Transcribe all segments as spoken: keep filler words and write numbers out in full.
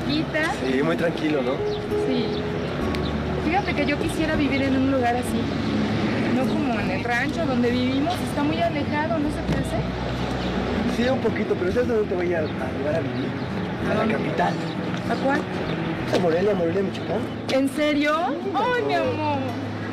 cerquita. Sí, muy tranquilo, ¿no? Sí. Fíjate que yo quisiera vivir en un lugar así. No como en el rancho donde vivimos. Está muy alejado, ¿no se te hace? Sí, un poquito, pero ¿sabes dónde te voy a, a llevar a vivir? A la capital. ¿A cuál? A Morelia, Morelia, Michoacán. ¿En serio? ¡Ay, mi amor!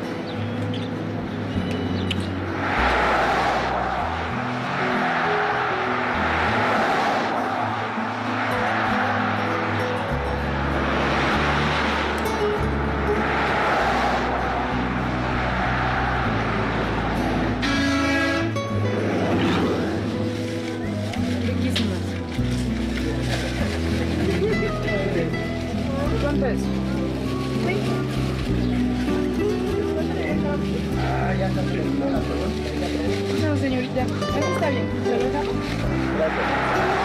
¿Cuánto es? Ah, ya está bien. No, señorita, así está bien. ¿Se lo dejamos? Gracias.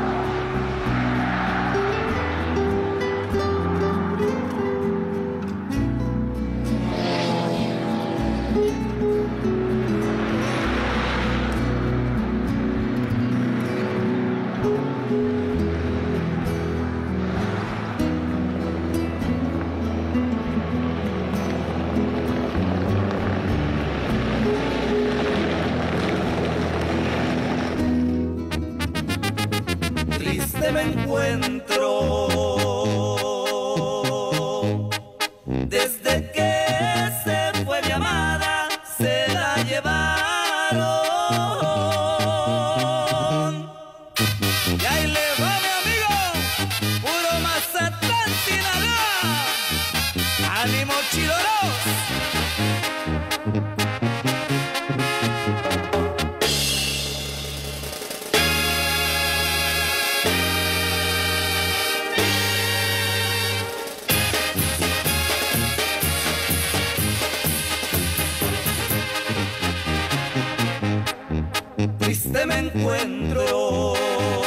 Triste me encuentro desde que se fue mi amada, se la llevaron. Y ahí le va mi amigo, puro Mazatlán, Sinaloa. ¡Ánimo, chiloros! Triste me encuentro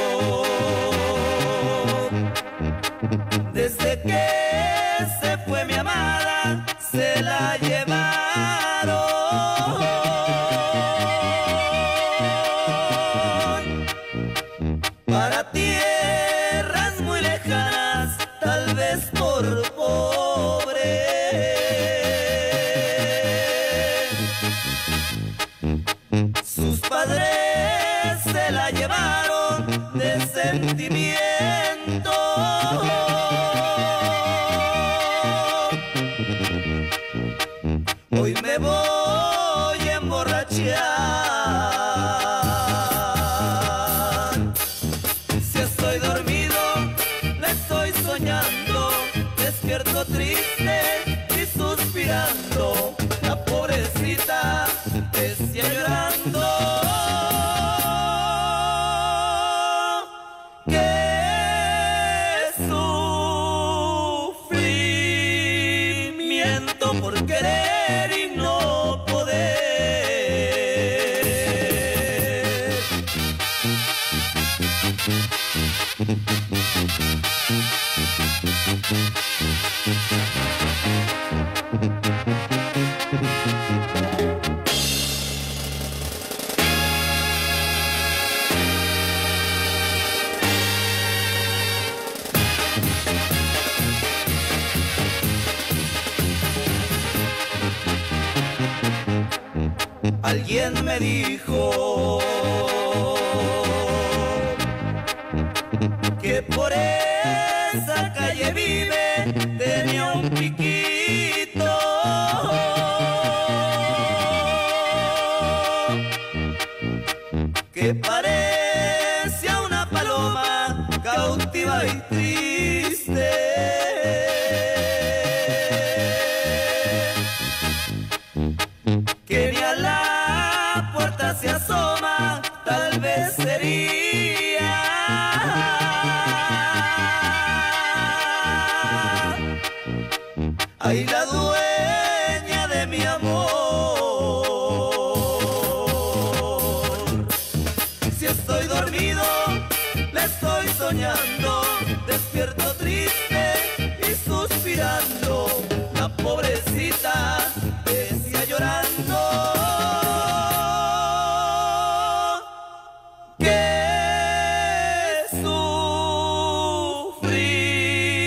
desde que se fue mi amada, se la llevaron para tierras muy lejanas, tal vez por pobre. Sus padres se la llevaron de sentimiento. Hoy me voy a emborrachar. Si estoy dormido, la estoy soñando. Despierto triste y suspirando. La pobrecita decía llorando. Por querer y no poder. Alguien me dijo que por esa calle vive, tenía un piquito que parecía una paloma cautiva y triste. Que ni a la puerta se asoma, tal vez sería ahí la dueña de mi amor. Si estoy dormido, la estoy soñando, despierto triste y suspirando. La pobrecita decía llorando que sufrimiento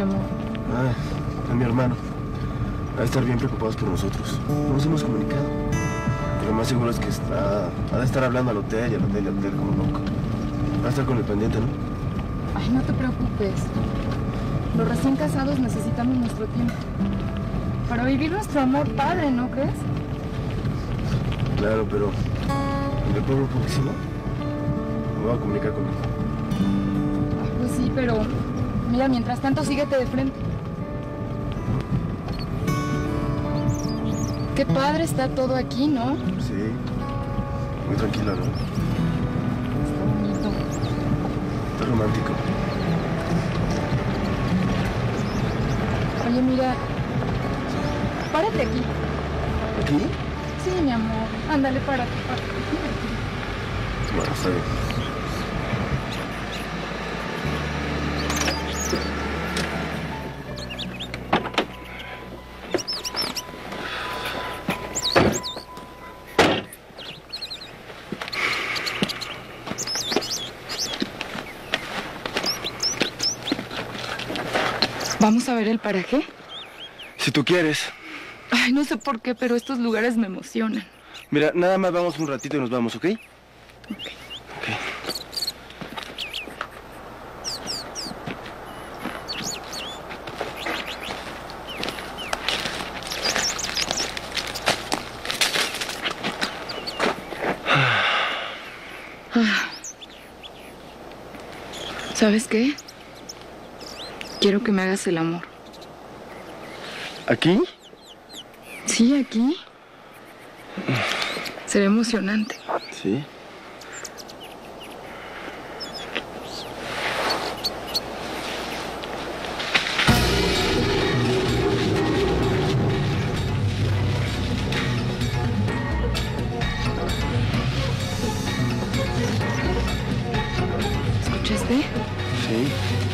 amor? Ah, a mi hermano. Va a estar bien preocupados por nosotros. No nos hemos comunicado. Lo más seguro es que está... ha de estar hablando al hotel y al hotel y al hotel como loco. Va a estar con el pendiente, ¿no? Ay, no te preocupes. Los recién casados necesitamos nuestro tiempo. Para vivir nuestro amor padre, ¿no crees? Claro, pero... ¿me pongo próximo? Me voy a comunicar contigo. Ay, pues sí, pero... mira, mientras tanto, síguete de frente. Qué padre está todo aquí, ¿no? Sí. Muy tranquilo, ¿no? Está bonito. Está romántico. Oye, mira... párate aquí. ¿Aquí? Sí, mi amor. Ándale, párate, párate. Bueno, está bien. ¿Vamos a ver el paraje? Si tú quieres. Ay, no sé por qué, pero estos lugares me emocionan. Mira, nada más vamos un ratito y nos vamos, ¿ok? Ok. Ok. ¿Sabes qué? Quiero que me hagas el amor. ¿Aquí? Sí, aquí. Será emocionante. Sí. ¿Escuchaste? Sí.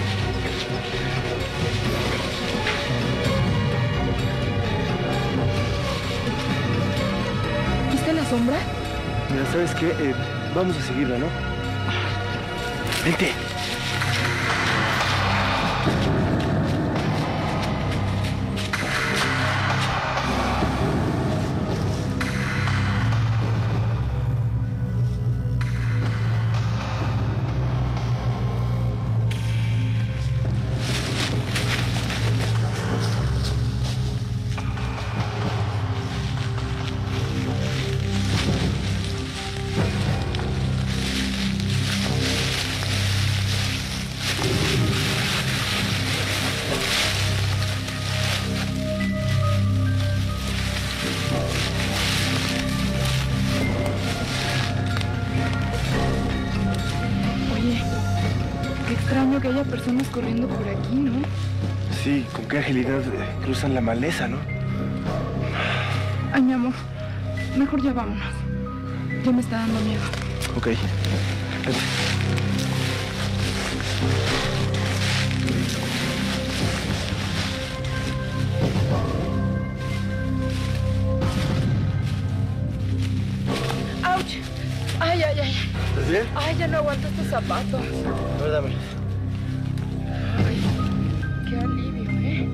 ¿Viste la sombra? Mira, ¿sabes qué? Eh, vamos a seguirla, ¿no? Vente. Oye, qué extraño que haya personas corriendo por aquí, ¿no? Sí, con qué agilidad eh, cruzan la maleza, ¿no? Ay, mi amor, mejor ya vámonos. Ya me está dando miedo. Ok. Vente. ¡Auch! ¡Ay, ay, ay! ¿Estás bien? ¡Ay, ya no aguanto estos zapatos! A ver, dame. Ay, qué alivio, ¿eh?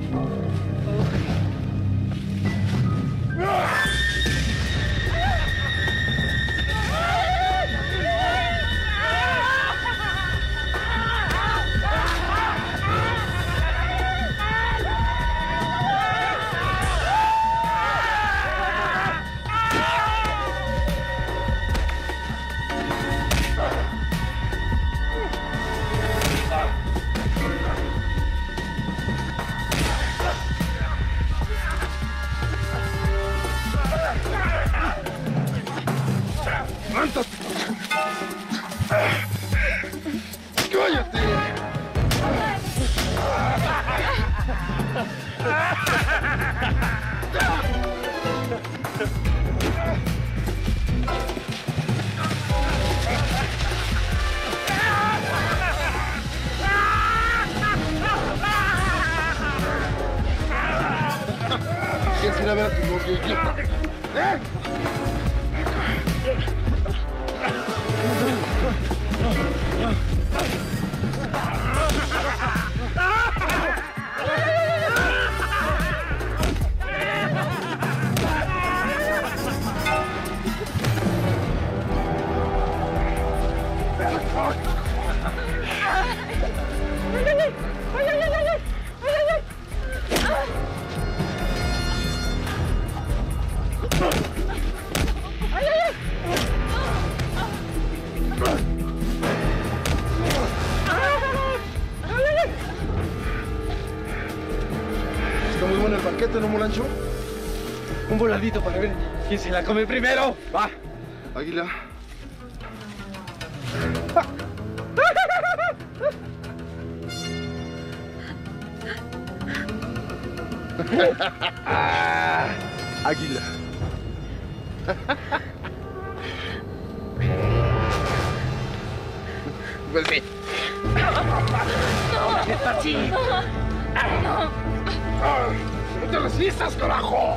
banquete, ¿no, Molancho? Un voladito para ver quién se la come primero. Va. Águila. Águila. Pues sí. ¡Despacito! ¡No te resistas, carajo!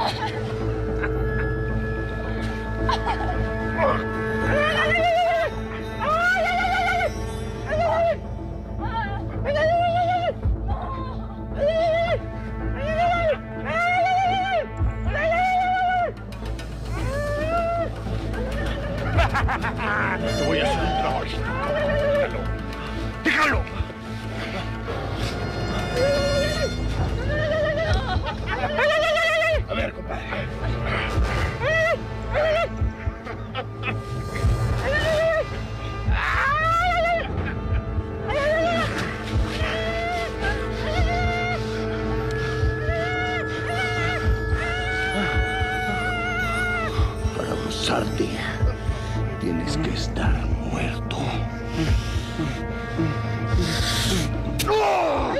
Te voy a hacer un trabajito. Déjalo. Déjalo. A ver, compadre. Para abusarte, tienes que estar muerto. ¡Oh!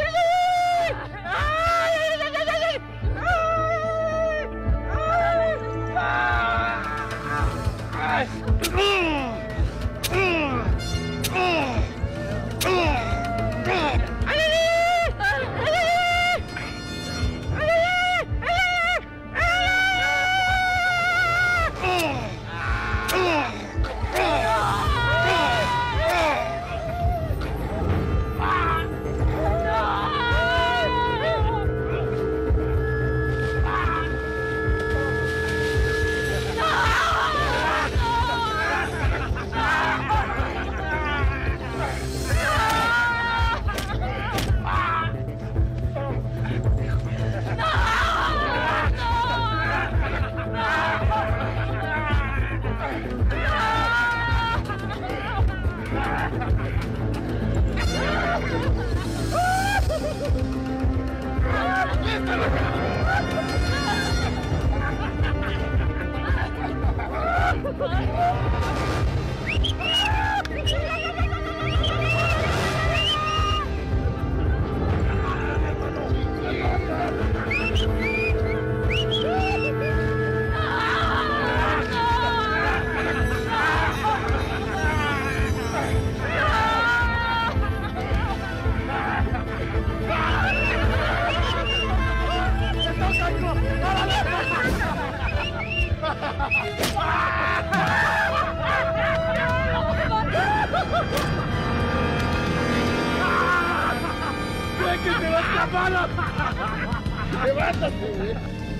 ¡Que te va a escapar! ¡Levántate!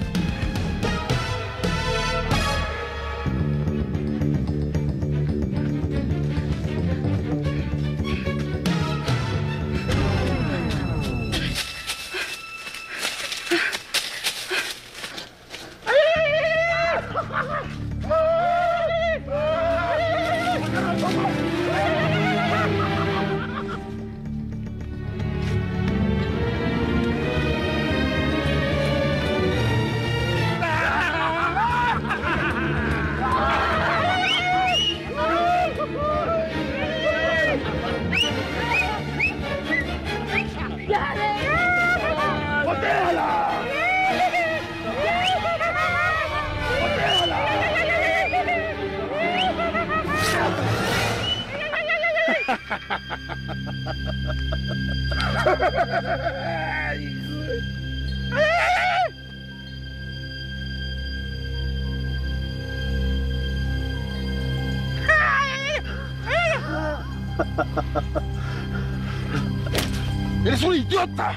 ¡Eres un idiota!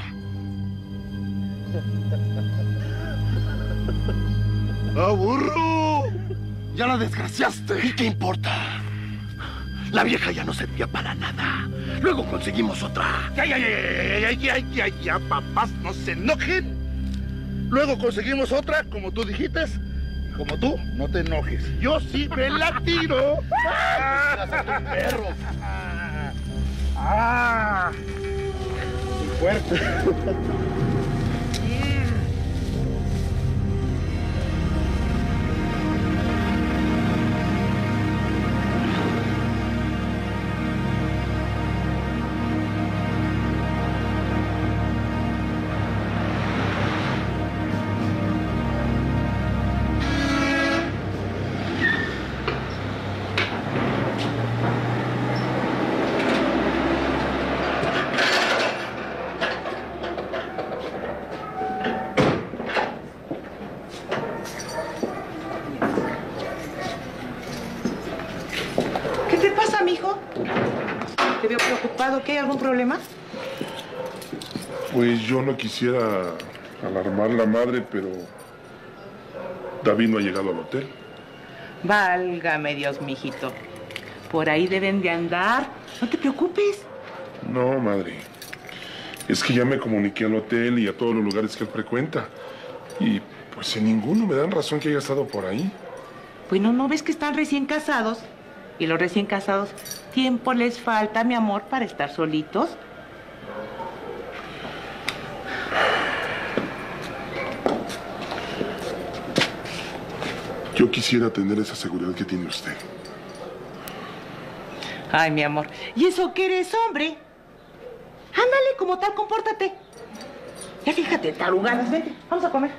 ¡Ah, burro! ¡Ya la desgraciaste! ¿Y qué importa? La vieja ya no servía para nada. Luego conseguimos otra. ¡Ya, ya, ya, ya, ya, ya, ya, ya, papás, no se enojen! Luego conseguimos otra, como tú dijiste. Como tú, no te enojes. Yo sí me la tiro. perro! ¡Ah! Muy fuerte. te pasa, mijo? ¿Te veo preocupado? ¿Qué hay algún problema? Pues yo no quisiera alarmar a la madre, pero David no ha llegado al hotel. Válgame Dios, mijito. Por ahí deben de andar. No te preocupes. No, madre. Es que ya me comuniqué al hotel y a todos los lugares que él frecuenta. Y pues en ninguno me dan razón que haya estado por ahí. Bueno, ¿no ves que están recién casados? Y los recién casados, tiempo les falta, mi amor, para estar solitos. Yo quisiera tener esa seguridad que tiene usted. Ay, mi amor. ¿Y eso que eres hombre? Ándale, como tal, compórtate. Ya fíjate, tarugadas, vete. Vamos a comer.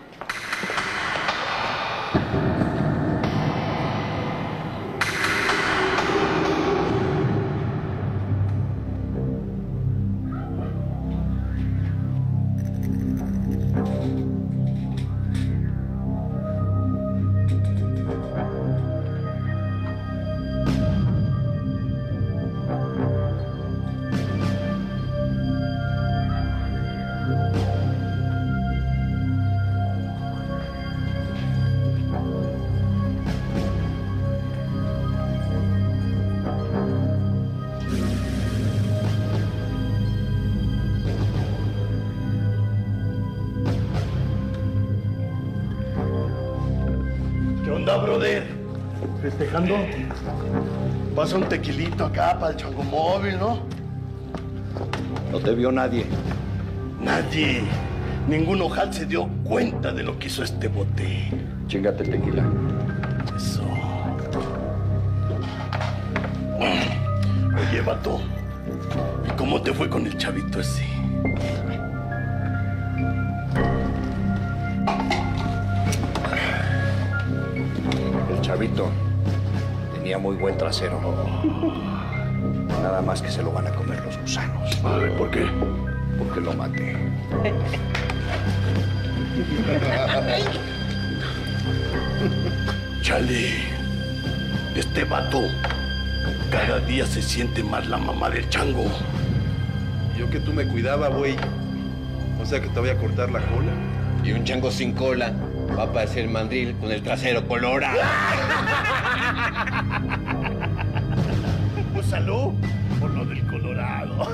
Brother, festejando. Pasa un tequilito acá para el chango móvil, ¿no? No te vio nadie. Nadie. Ningún ojal se dio cuenta de lo que hizo este bote. Chíngate el tequila. Eso. Oye, vato, ¿y cómo te fue con el chavito ese? Chavito tenía muy buen trasero. Nada más que se lo van a comer los gusanos. Ay, ¿por qué? Porque lo maté. Chale, este vato cada día se siente más la mamá del chango. Yo que tú me cuidaba, güey. O sea que te voy a cortar la cola. Y un chango sin cola va a parecer mandril con el trasero colorado. Pues salud por lo del colorado.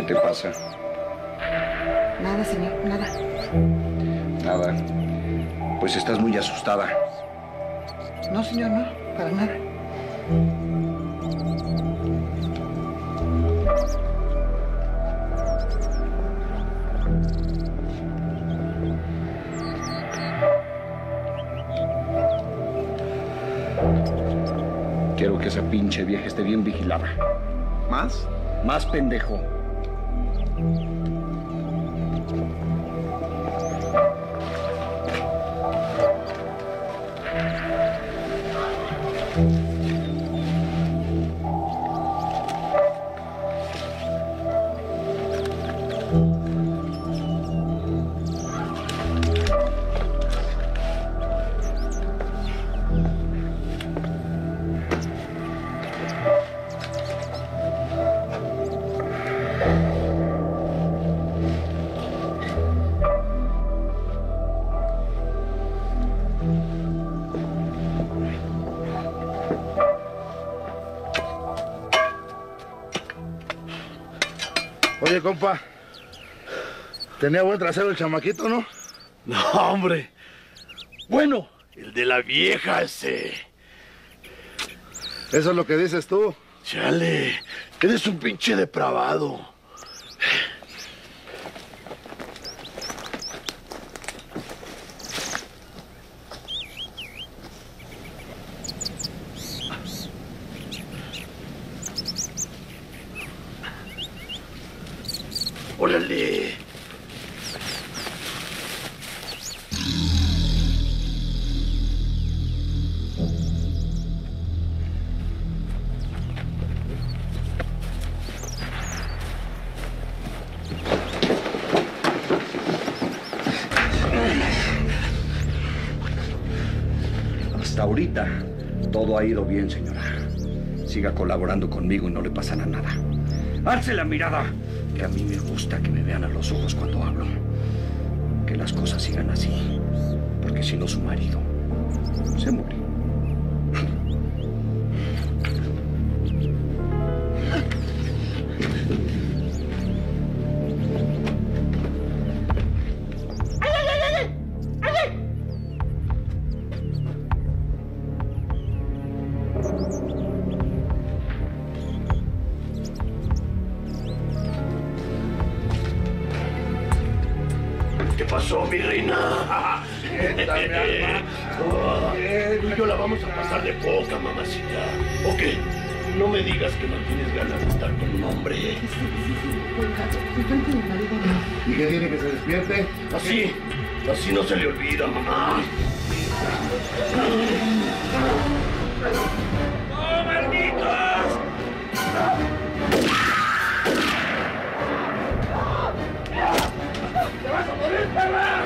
¿Qué te pasa? Nada, señor, nada. Nada. Pues estás muy asustada. No, señor, no, para nada. Quiero que esa pinche vieja esté bien vigilada. ¿Más? Más pendejo. Oye, compa, tenía buen trasero el chamaquito, ¿no? No, hombre. Bueno, el de la vieja ese. Eso es lo que dices tú. Chale, eres un pinche depravado. ¡Órale! Hasta ahorita todo ha ido bien, señora. Siga colaborando conmigo y no le pasará nada. ¡Alce la mirada! Que a mí me gusta que me vean a los ojos cuando hablo. Que las cosas sigan así. Porque si no, su marido se muere. ¿Qué pasó, mi reina? Oh, tú y yo la vamos a pasar de poca, mamacita. ¿O qué? No me digas que no tienes ganas de estar con un hombre. ¿Y qué tiene que se despierte? Así, así no se le olvida, mamá. ¡Oh, malditos! ¡Te vas a morir, perra!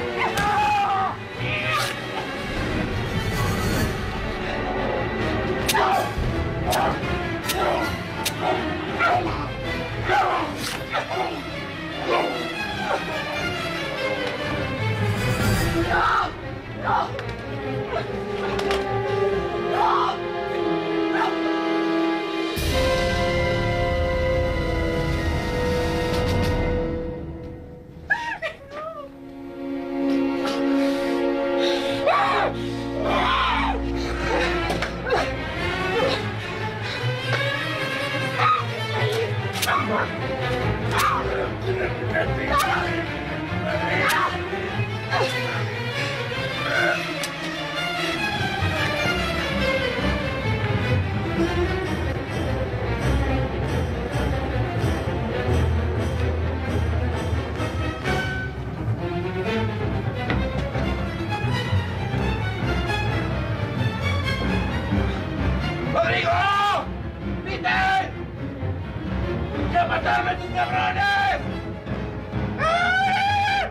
¡Rodrigo! ¡Peter! ¡Ya mataron a tus cabrones! ¡Ah!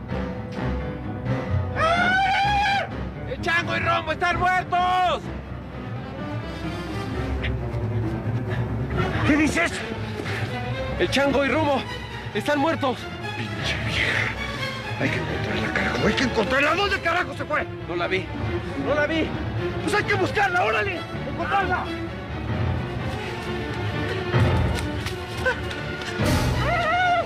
¡Ah! ¡El Chango y Rombo están muertos! ¿Qué dices? El Chango y Rombo están muertos. Pinche vieja. Hay que encontrarla, carajo. Hay que encontrarla. ¿Dónde carajo se fue? No la vi. No la vi. Pues hay que buscarla. ¡Órale! ¡Encontrarla! ¡Ah!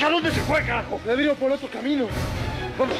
vieja dónde se fue, carajo? La vino por otro camino. Vamos.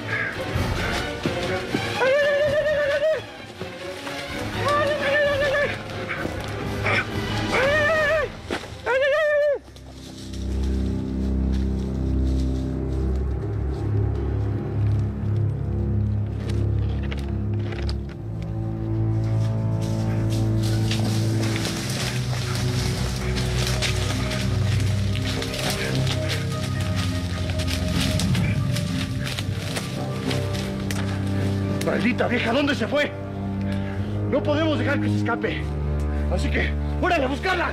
Maldita vieja, ¿dónde se fue? No podemos dejar que se escape. Así que, ¡órale a buscarla!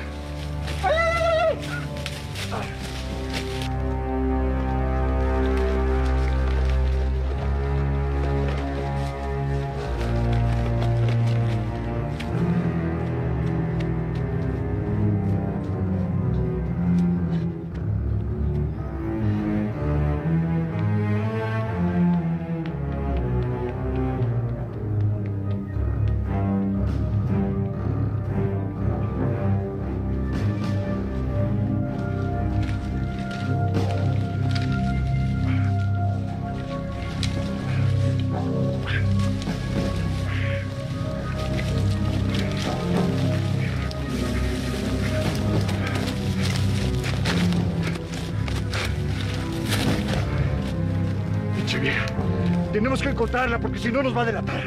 Tenemos que encontrarla porque si no nos va a delatar.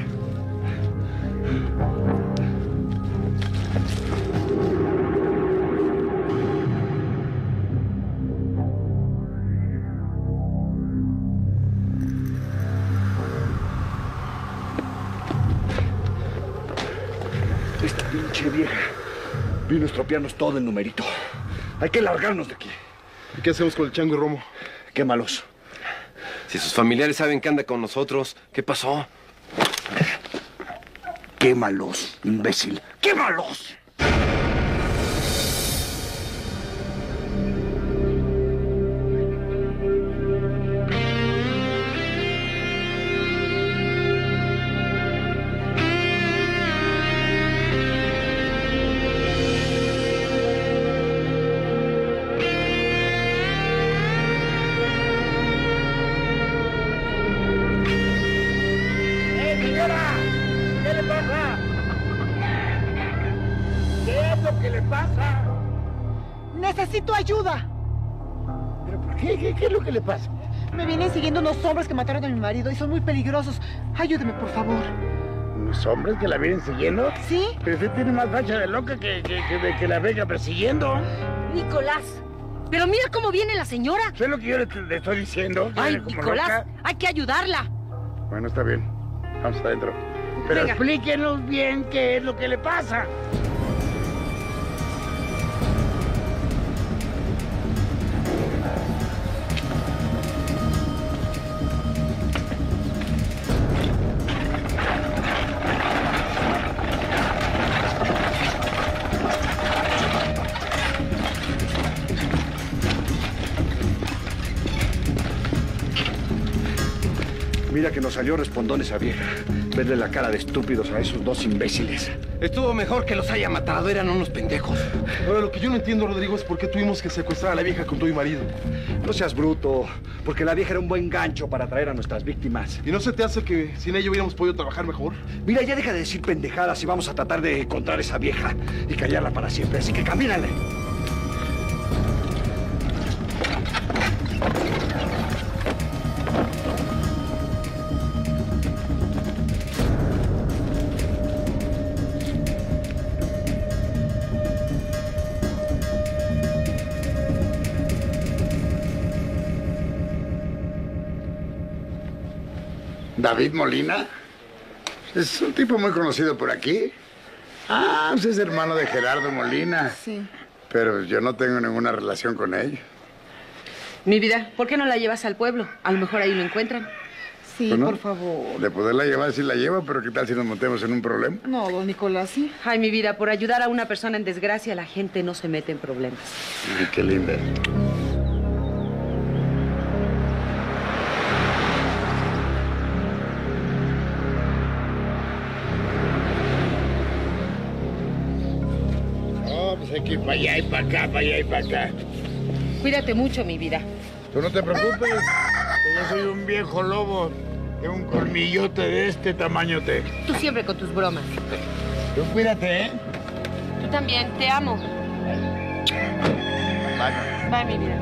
Esta pinche vieja vino a estropearnos todo el numerito. Hay que largarnos de aquí. ¿Y qué hacemos con el chango y Romo? Quémalos. Si sus familiares saben que anda con nosotros, ¿qué pasó? Quémalos, imbécil. ¡Quémalos! Necesito ayuda. ¿Pero por qué? ¿Qué, qué es lo que le pasa? Me vienen siguiendo unos hombres que mataron a mi marido y son muy peligrosos. Ayúdeme, por favor. ¿Unos hombres que la vienen siguiendo? Sí. Pero usted tiene más facha de loca que, que, que, de que la venga persiguiendo. Nicolás, pero mira cómo viene la señora. ¿Sé lo que yo le, le estoy diciendo? Ay, como Nicolás, loca. hay que ayudarla. Bueno, está bien. Vamos adentro. Pero Venga. Explíquenos bien qué es lo que le pasa. Mira que nos salió respondón esa vieja. Verle la cara de estúpidos a esos dos imbéciles. Estuvo mejor que los haya matado, eran unos pendejos. Ahora, lo que yo no entiendo, Rodrigo, es por qué tuvimos que secuestrar a la vieja con tu marido. No seas bruto, porque la vieja era un buen gancho para atraer a nuestras víctimas. ¿Y no se te hace que sin ella hubiéramos podido trabajar mejor? Mira, ya deja de decir pendejadas y vamos a tratar de encontrar a esa vieja y callarla para siempre. Así que camínale. ¿David Molina? Es un tipo muy conocido por aquí. Ah, pues es hermano de Gerardo Molina. Sí. Pero yo no tengo ninguna relación con él. Mi vida, ¿por qué no la llevas al pueblo? A lo mejor ahí lo encuentran. Sí, Bueno, por favor. De poderla llevar, sí la lleva, pero ¿qué tal si nos montemos en un problema? No, don Nicolás, sí. Ay, mi vida, por ayudar a una persona en desgracia, la gente no se mete en problemas. Ay, qué linda. Oh, pues hay que ir para allá y para acá, para allá y para acá. Cuídate mucho, mi vida. Tú no te preocupes, que yo soy un viejo lobo de un colmillote de este tamañote. Tú siempre con tus bromas. Tú cuídate, ¿eh? Tú también, te amo. Bye. Bye, mi vida.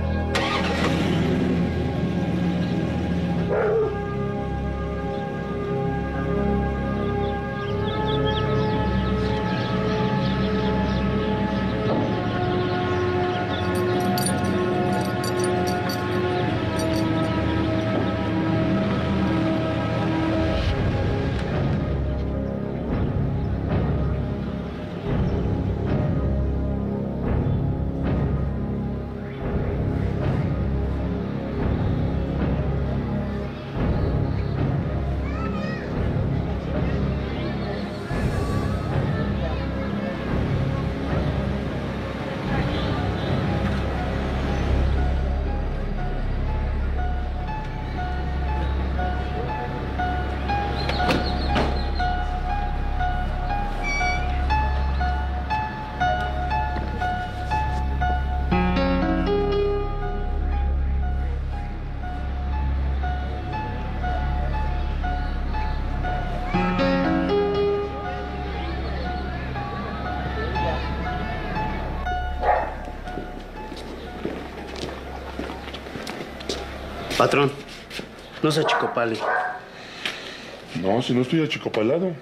Patrón, no se achicopale. No, si no estoy achicopalado.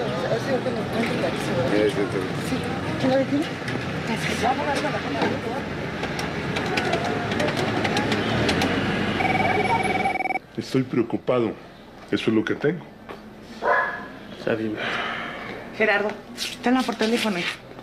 Estoy preocupado. Eso es lo que tengo. Está bien. Gerardo, tenla por teléfono.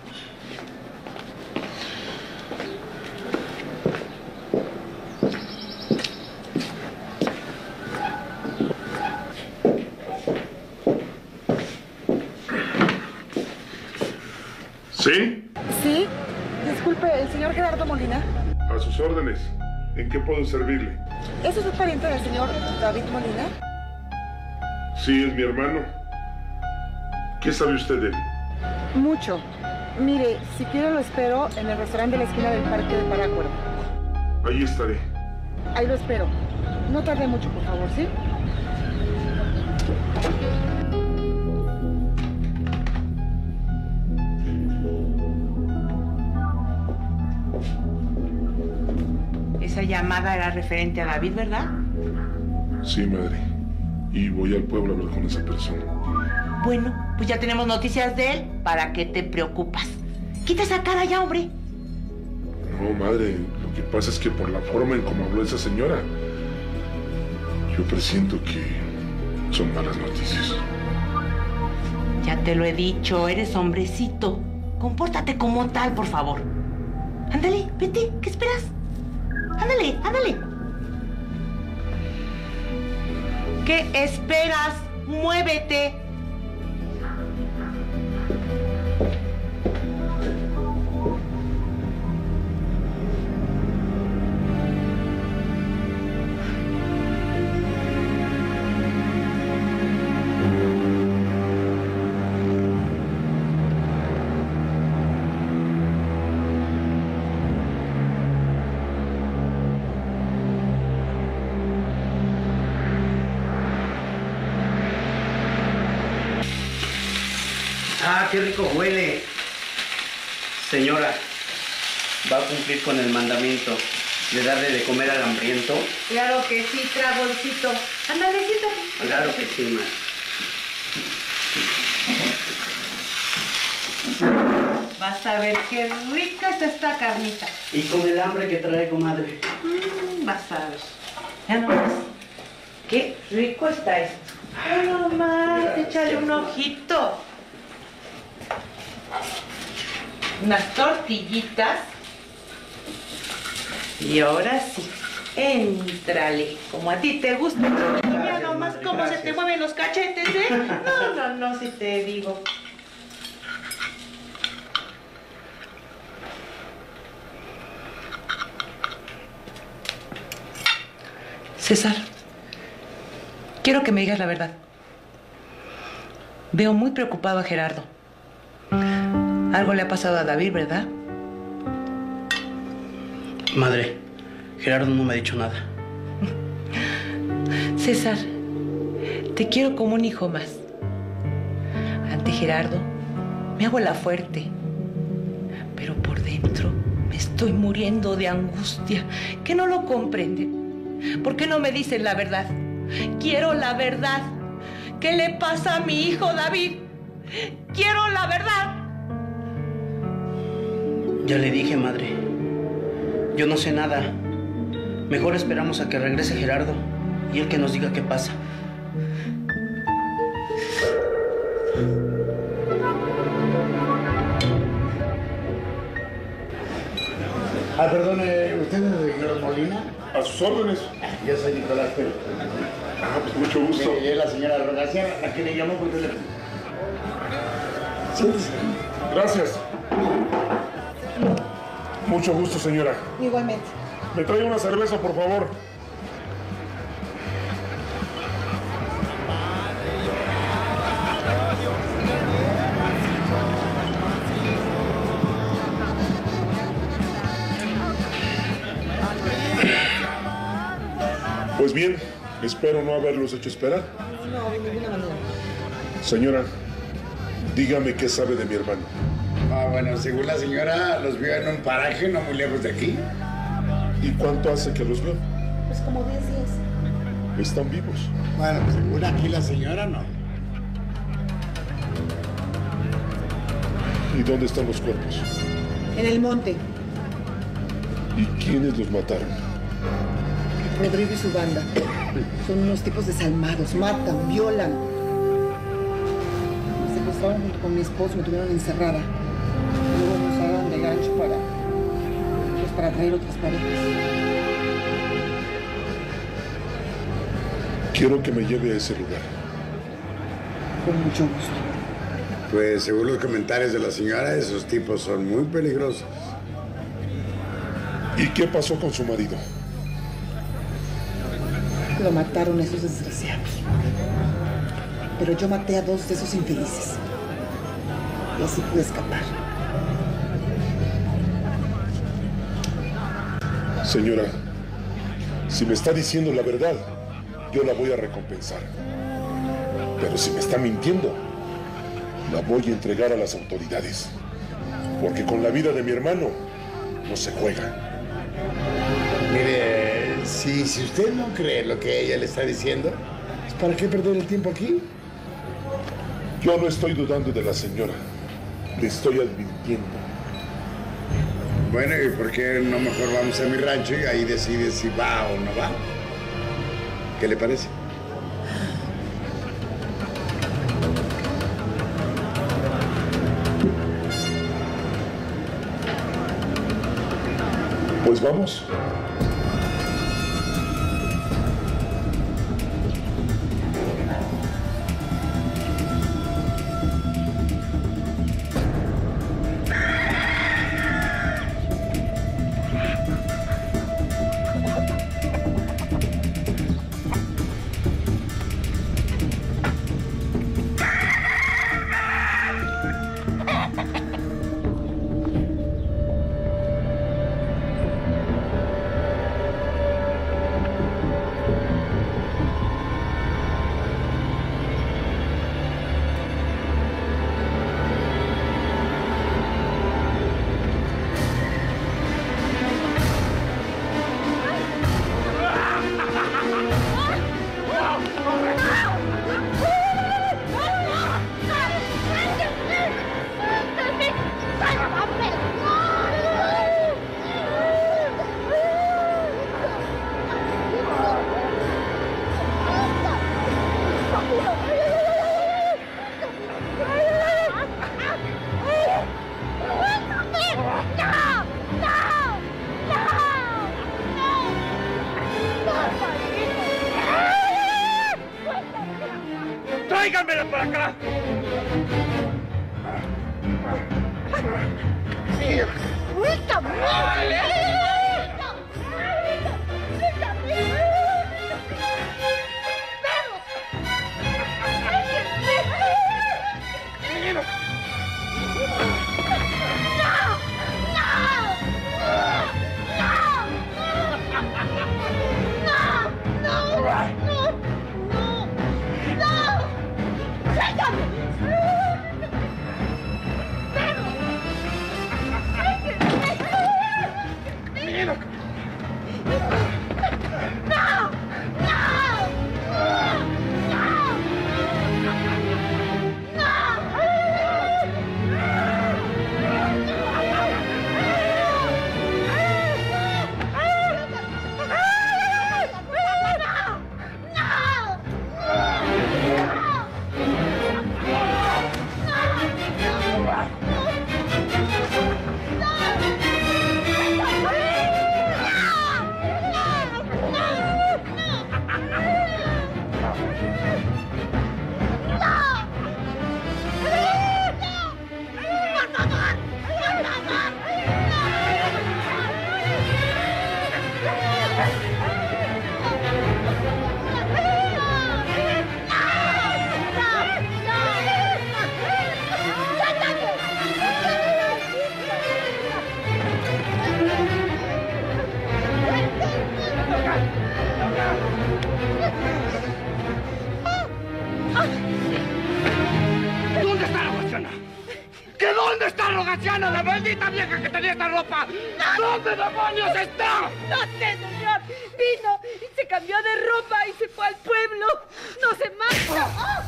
¿Sí? Sí. Disculpe, ¿el señor Gerardo Molina? A sus órdenes. ¿En qué puedo servirle? ¿Ese es un pariente del señor David Molina? Sí, es mi hermano. ¿Qué sabe usted de él? Mucho. Mire, si quiere lo espero en el restaurante de la esquina del Parque de Parácuaro. Ahí estaré. Ahí lo espero. No tarde mucho, por favor, ¿sí? Esa llamada era referente a David, ¿verdad? Sí, madre. Y voy al pueblo a hablar con esa persona. Bueno, pues ya tenemos noticias de él. ¿Para qué te preocupas? Quita esa cara ya, hombre. No, madre. Lo que pasa es que por la forma en cómo habló esa señora, yo presiento que son malas noticias. Ya te lo he dicho, eres hombrecito. Compórtate como tal, por favor. Ándale, vete, ¿qué esperas? Ándale, ándale. ¿Qué esperas? Muévete. Ah, qué rico huele. Señora, ¿va a cumplir con el mandamiento de darle de comer al hambriento? Claro que sí, trabolcito. Ándale, siéntate. Claro que sí, ma. Vas a ver qué rica está esta carnita. Y con el hambre que trae, comadre. Mm, vas a ver. Ya nomás. Qué rico está esto. Ya nomás, échale un ojito. Unas tortillitas. Y ahora sí, éntrale, como a ti te gusta. Ya nomás cómo se te mueven los cachetes, ¿eh? No, no, no, si te digo. César, quiero que me digas la verdad. Veo muy preocupado a Gerardo. Algo le ha pasado a David, ¿verdad? Madre, Gerardo no me ha dicho nada. César, te quiero como un hijo más. Ante Gerardo me hago la fuerte, pero por dentro me estoy muriendo de angustia, que no lo comprenden. ¿Por qué no me dicen la verdad? Quiero la verdad. ¿Qué le pasa a mi hijo David? Quiero la verdad. Ya le dije, madre. Yo no sé nada. Mejor esperamos a que regrese Gerardo y él que nos diga qué pasa. Ah, perdone, ¿usted es el señor Molina? A sus órdenes. Yo soy Nicolás Pérez. Ah, pues mucho gusto. Mire, es la señora Rogaciana, la que le llamó por teléfono. Siéntese. Gracias. Mucho gusto, señora. Igualmente. Me trae una cerveza, por favor. Pues bien, espero no haberlos hecho esperar. No, de ninguna manera. Señora, dígame qué sabe de mi hermano. Ah, bueno, según la señora, los vio en un paraje no muy lejos de aquí. ¿Y cuánto hace que los vio? Pues como diez días. Están vivos. Bueno, pues según aquí la señora, no. ¿Y dónde están los cuerpos? En el monte. ¿Y quiénes los mataron? Rodrigo y su banda. Son unos tipos desalmados. Matan, violan. Me secuestraron junto con mi esposo, me tuvieron encerrada. Luego me usaron de gancho para, pues, para traer otras parejas. Quiero que me lleve a ese lugar. Con mucho gusto. Pues según los comentarios de la señora, esos tipos son muy peligrosos. ¿Y qué pasó con su marido? Lo mataron esos desgraciados. Pero yo maté a dos de esos infelices. Y así pude escapar. Señora, si me está diciendo la verdad, yo la voy a recompensar. Pero si me está mintiendo, la voy a entregar a las autoridades. Porque con la vida de mi hermano no se juega. Mire, si, si usted no cree lo que ella le está diciendo, pues ¿para qué perder el tiempo aquí? Yo no estoy dudando de la señora. Le estoy advirtiendo. Bueno, ¿y por qué no mejor vamos a mi rancho y ahí decide si va o no va? ¿Qué le parece? Pues vamos. ¡Tráiganmela para acá! desgraciada, la maldita vieja que tenía esta ropa! ¡No! ¿Dónde demonios está? No sé, señor. Vino y se cambió de ropa y se fue al pueblo. ¡No se marcha!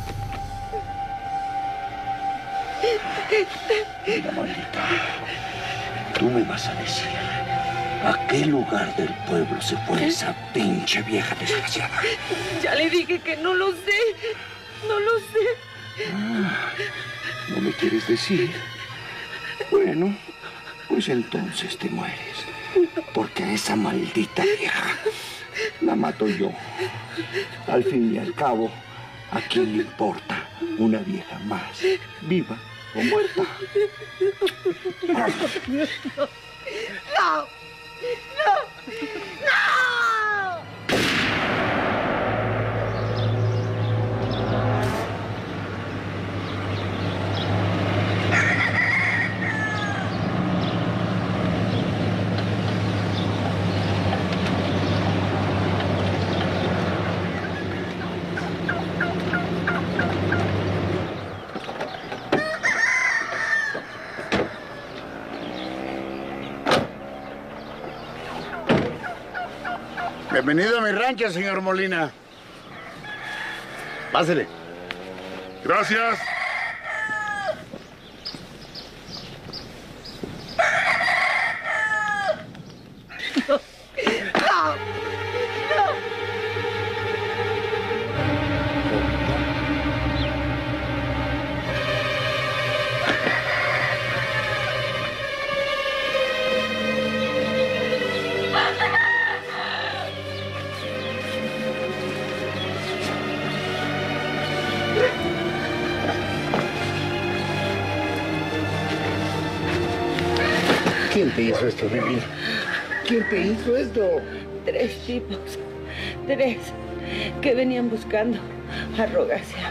Mira, maldita, tú me vas a decir a qué lugar del pueblo se fue esa pinche vieja desgraciada. Ya le dije que no lo sé. No lo sé. Ah, ¿no me quieres decir? Bueno, pues entonces te mueres. Porque a esa maldita vieja la mato yo. Al fin y al cabo, ¿a quién le importa una vieja más, viva o muerta? No. ¡No! ¡No! ¡No! Bienvenido a mi rancho, señor Molina. Pásele. Gracias. No. No. No. ¿Quién te hizo esto, mi vida? ¿Quién te hizo esto? Tres tipos. Tres. Que venían buscando a Rogacia.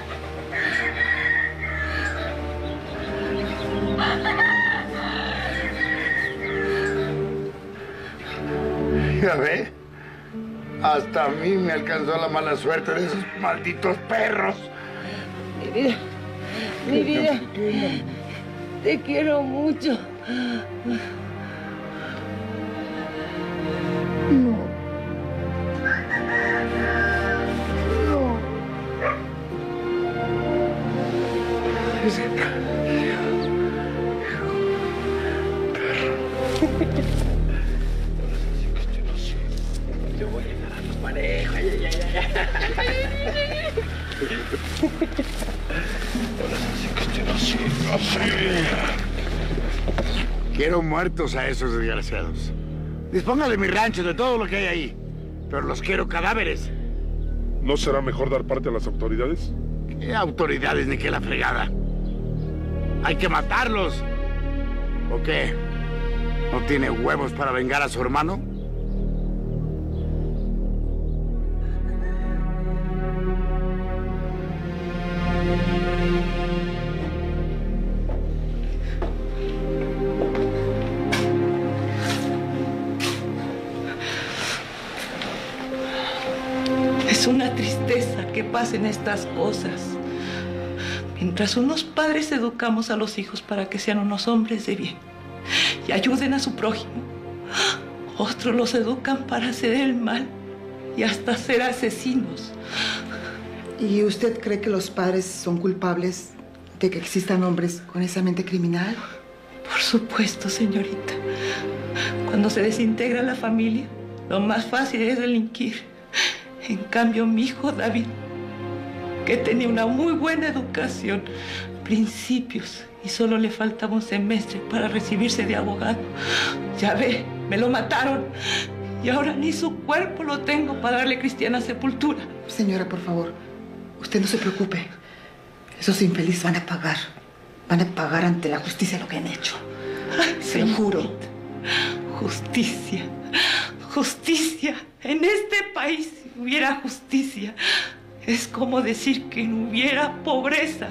Ya ve. Hasta a mí me alcanzó la mala suerte de esos malditos perros. Mi vida. Mi vida. Te quiero mucho. No. No. Ese Te voy a llegar a tu pareja. Ay, ay, ay, ay. Ahora sí que estoy así, así. Quiero muertos a esos desgraciados. Disponga de mi rancho, de todo lo que hay ahí. Pero los quiero cadáveres. ¿No será mejor dar parte a las autoridades? ¿Qué autoridades ni qué la fregada? Hay que matarlos. ¿O qué? ¿No tiene huevos para vengar a su hermano? Es una tristeza que pasen estas cosas. Mientras unos padres educamos a los hijos para que sean unos hombres de bien y ayuden a su prójimo, otros los educan para hacer el mal y hasta ser asesinos. ¿Y usted cree que los padres son culpables de que existan hombres con esa mente criminal? Por supuesto, señorita. Cuando se desintegra la familia, lo más fácil es delinquir. En cambio, mi hijo David, que tenía una muy buena educación, principios, y solo le faltaba un semestre para recibirse de abogado. Ya ve, me lo mataron. Y ahora ni su cuerpo lo tengo para darle cristiana sepultura. Señora, por favor, usted no se preocupe. Esos infelices van a pagar. Van a pagar ante la justicia lo que han hecho. Ay, se lo juro. Justicia. Justicia. En este país, si hubiera justicia, es como decir que no hubiera pobreza.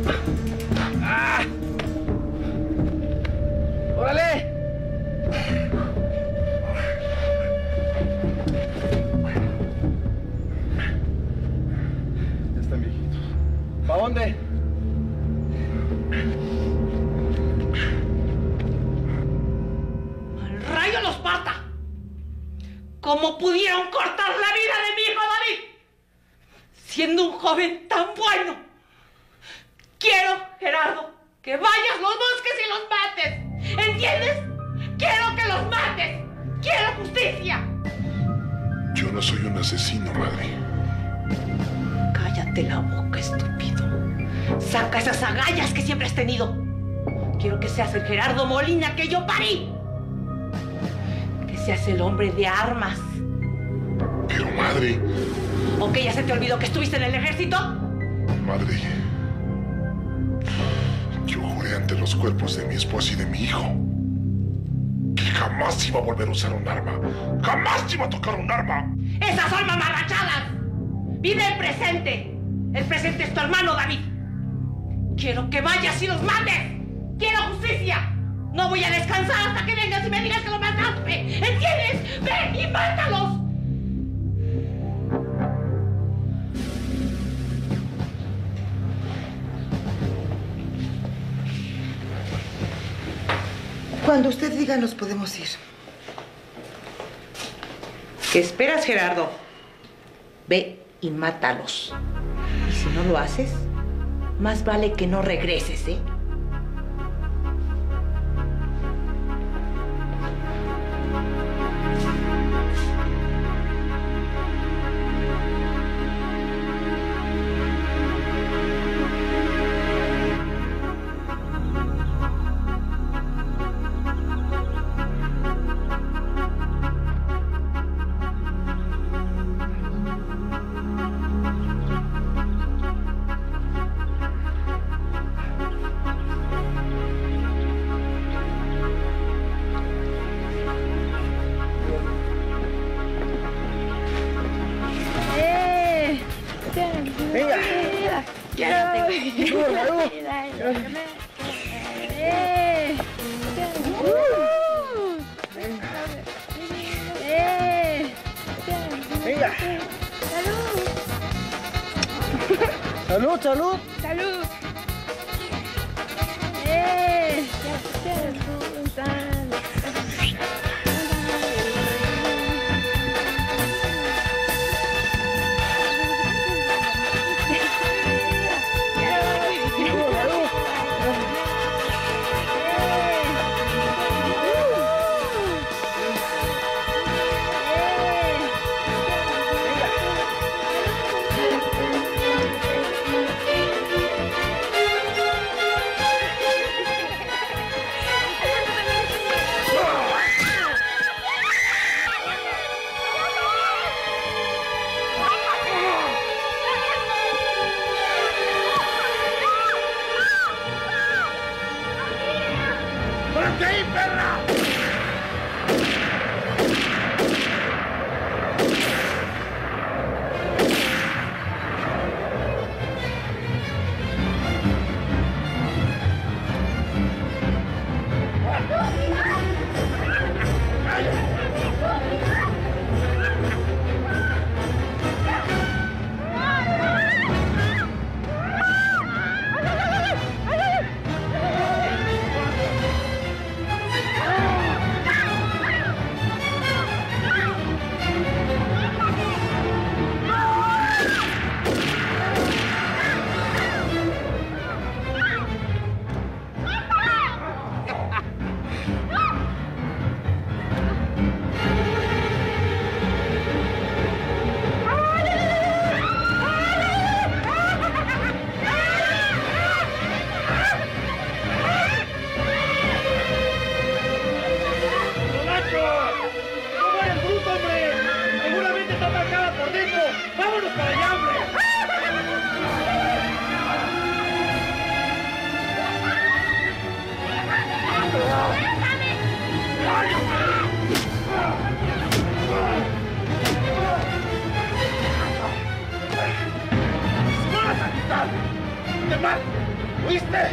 ¡Ah! ¡Órale! Ya están viejitos. ¿Para dónde? ¡Al rayo los parta! ¿Cómo pudieron cortar la vida de mi hijo David? Siendo un joven tan bueno. Quiero, Gerardo, que vayas, los busques y los mates. ¿Entiendes? Quiero que los mates. Quiero justicia. Yo no soy un asesino, madre. Cállate la boca, estúpido. Saca esas agallas que siempre has tenido. Quiero que seas el Gerardo Molina que yo parí. Que seas el hombre de armas. Pero, madre... ¿O que ya se te olvidó que estuviste en el ejército? Madre... Yo juré ante los cuerpos de mi esposa y de mi hijo que jamás iba a volver a usar un arma. ¡Jamás iba a tocar un arma! ¡Esas son mamarrachadas! Vive el presente. El presente es tu hermano, David. Quiero que vayas y los mates. ¡Quiero justicia! No voy a descansar hasta que vengas y me digas que lo mataste. ¿Entiendes? ¡Ven y mátalos! Cuando usted diga, nos podemos ir. ¿Qué esperas, Gerardo? Ve y mátalos. Y si no lo haces, más vale que no regreses, ¿eh? ¡Salud, salud! ¡Salud! ¡Eh! ¿Oíste?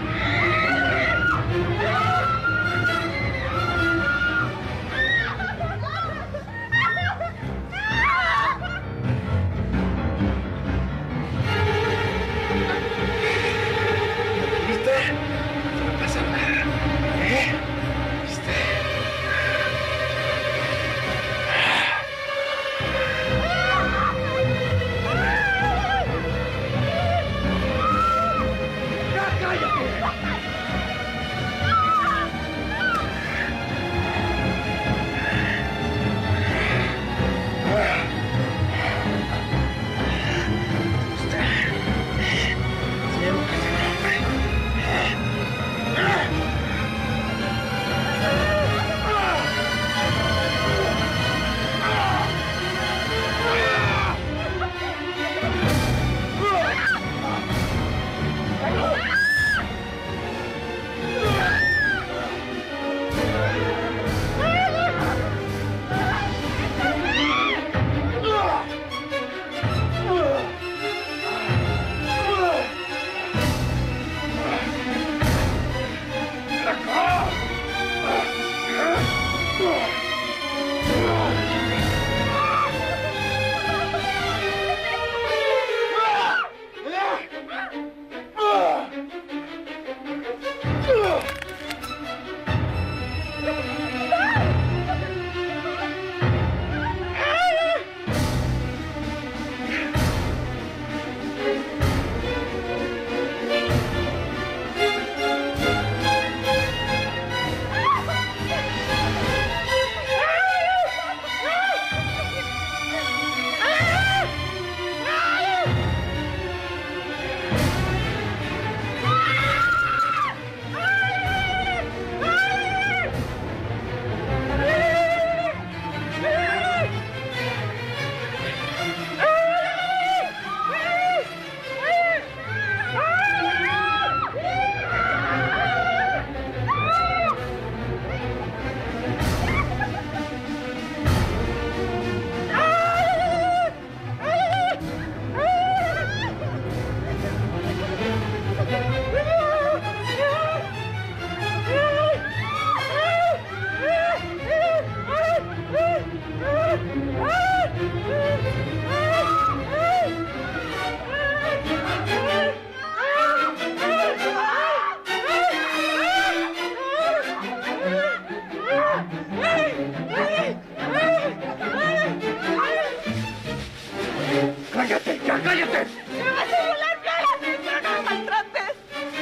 ¡Cállate! ¡Ya cállate! ¡Me vas a volar! ¡Cállate! ¡Pero no me maltrates!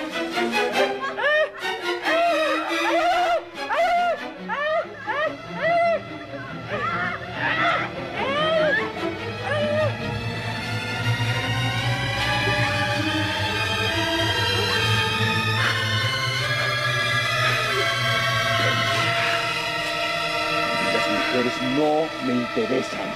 Las mujeres no me interesan.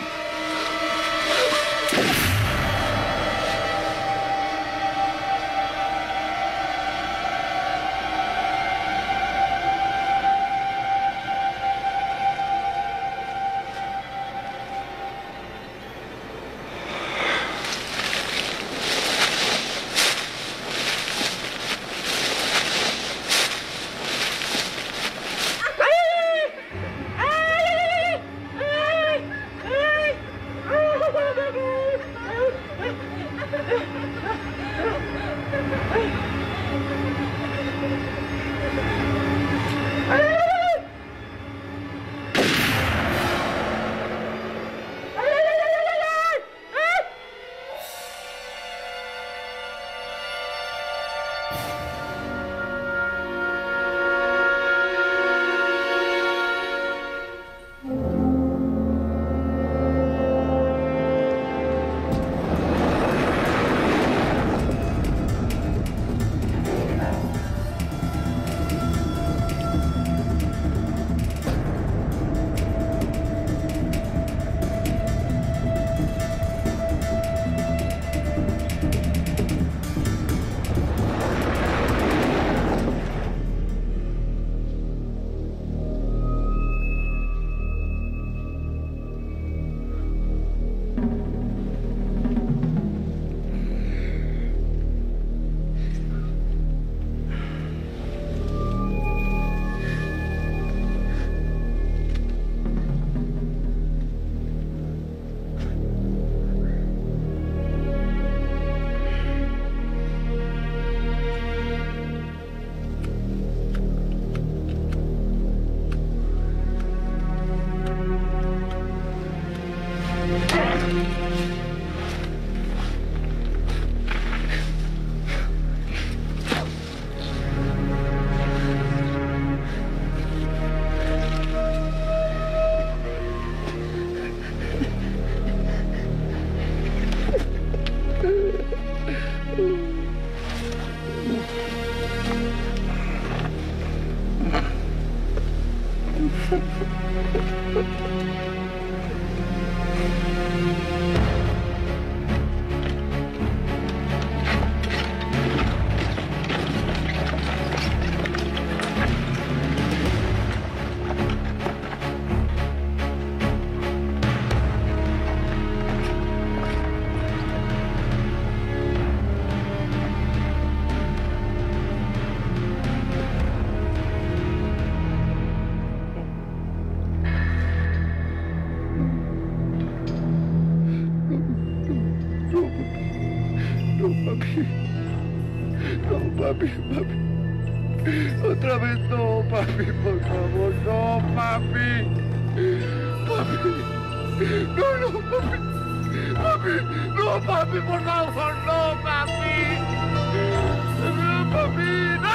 Papi, papi. Otra vez no, papi, por favor, no, papi. Papi. No, no, papi. Papi, no, papi, por favor, no, papi. No, papi, no.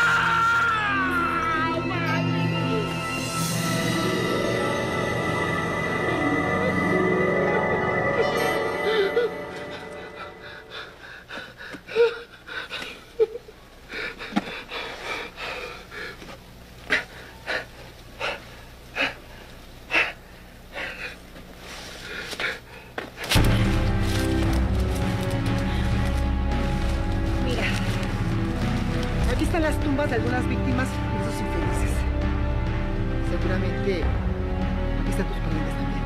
Las tumbas de algunas víctimas de esos infelices. Seguramente aquí están tus parientes también.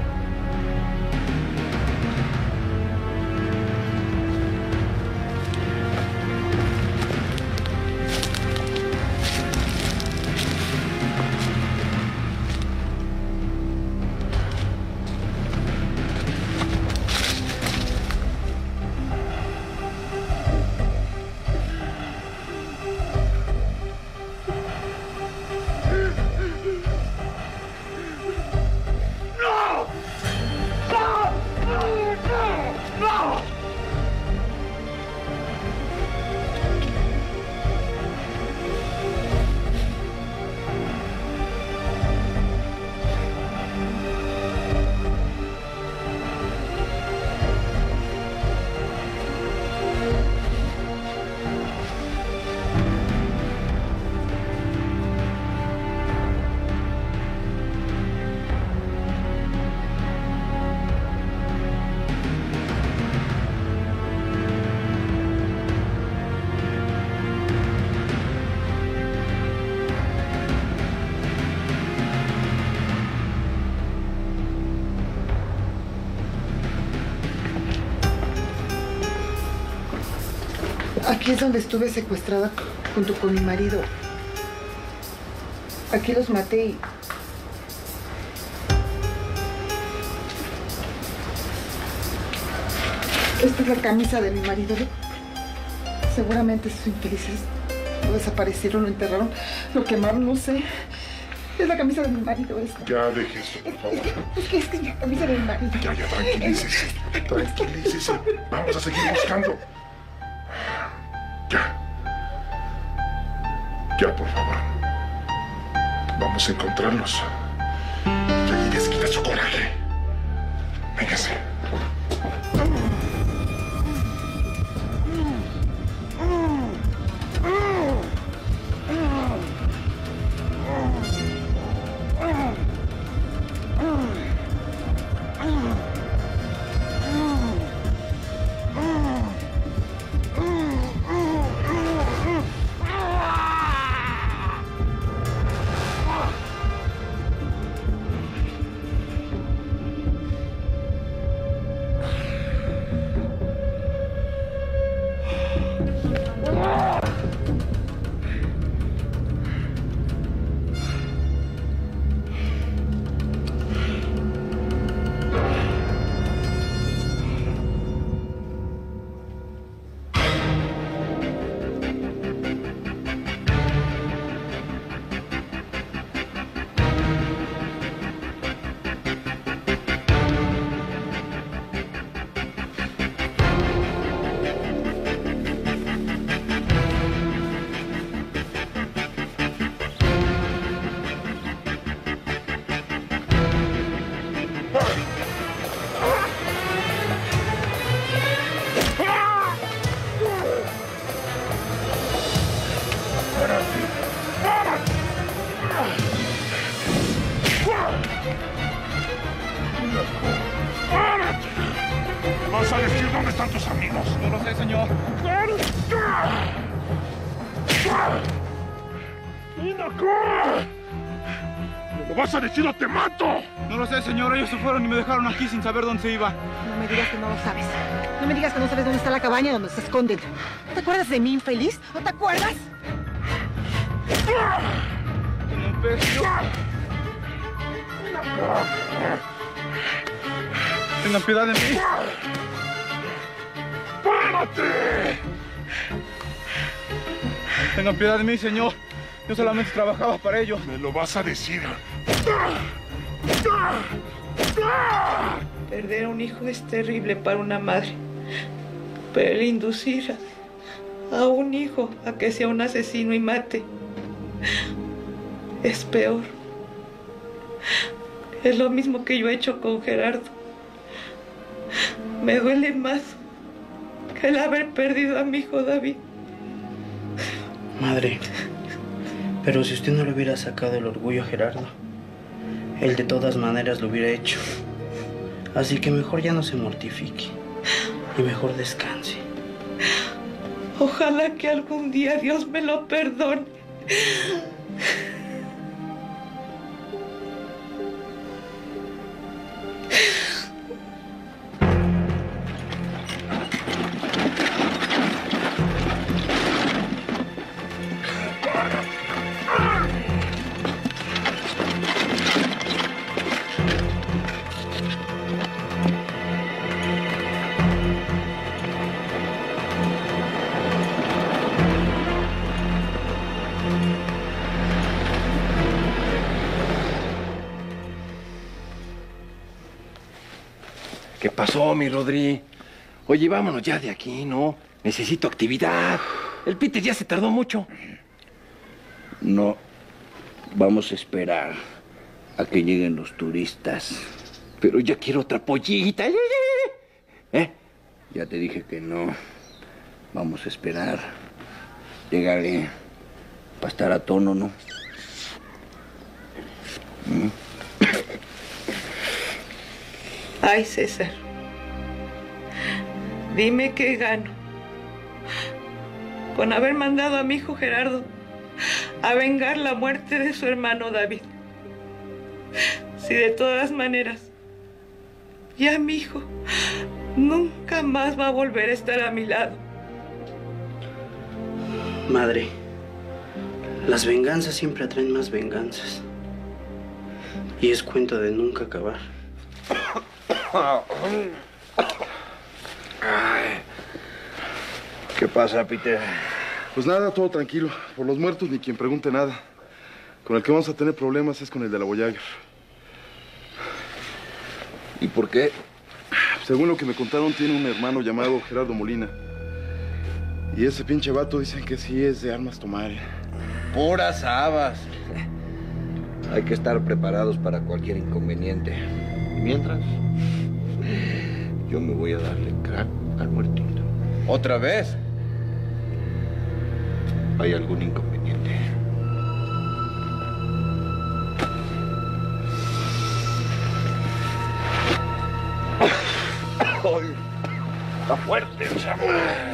Aquí es donde estuve secuestrada junto con mi marido. Aquí los maté y... Esta es la camisa de mi marido. Seguramente esos infelices lo desaparecieron, lo enterraron, lo quemaron, no sé. Es la camisa de mi marido esta. Ya deje eso, por favor. Es que es que es la camisa de mi marido. Ya, ya, tranquilícese. Tranquilícese. Vamos a seguir buscando. Ya. Ya, por favor. Vamos a encontrarlos. Ya, y desquita su coraje. Véngase. ¿Dónde están tus amigos? No lo sé, señor. ¡Ven acá! ¡Me lo vas a decir o te mato! No lo sé, señor. Ellos se fueron y me dejaron aquí sin saber dónde se iba. No me digas que no lo sabes. No me digas que no sabes dónde está la cabaña donde se esconden. ¿No te acuerdas de mí, infeliz? ¿No te acuerdas? Como un pez. Tengan piedad de mí. ¡Párate! Tengan piedad de mí, señor. Yo solamente trabajaba para ellos. Me lo vas a decir. Perder a un hijo es terrible para una madre. Pero el inducir a un hijo a que sea un asesino y mate es peor. Es lo mismo que yo he hecho con Gerardo. Me duele más que el haber perdido a mi hijo David. Madre, pero si usted no le hubiera sacado el orgullo a Gerardo, él de todas maneras lo hubiera hecho. Así que mejor ya no se mortifique y mejor descanse. Ojalá que algún día Dios me lo perdone. ¿Qué pasó, mi Rodri? Oye, vámonos ya de aquí, ¿no? Necesito actividad. El Peter ya se tardó mucho. No, vamos a esperar a que lleguen los turistas. Pero ya quiero otra pollita. ¿Eh? Ya te dije que no. Vamos a esperar. Llegaré para estar a tono, ¿no? ¿Mm? Ay, César, dime qué gano con haber mandado a mi hijo Gerardo a vengar la muerte de su hermano David. Si de todas maneras ya mi hijo nunca más va a volver a estar a mi lado. Madre, las venganzas siempre atraen más venganzas. Y es cuento de nunca acabar. ¿Qué pasa, Peter? Pues nada, todo tranquilo. Por los muertos ni quien pregunte nada. Con el que vamos a tener problemas es con el de la Voyager. ¿Y por qué? Según lo que me contaron, tiene un hermano llamado Gerardo Molina. Y ese pinche vato dicen que sí es de armas tomar. Puras habas. Hay que estar preparados para cualquier inconveniente. Y mientras, yo me voy a darle crack al muertito. ¿Otra vez? ¿Hay algún inconveniente? ¡Ay! ¡Está fuerte el sabor!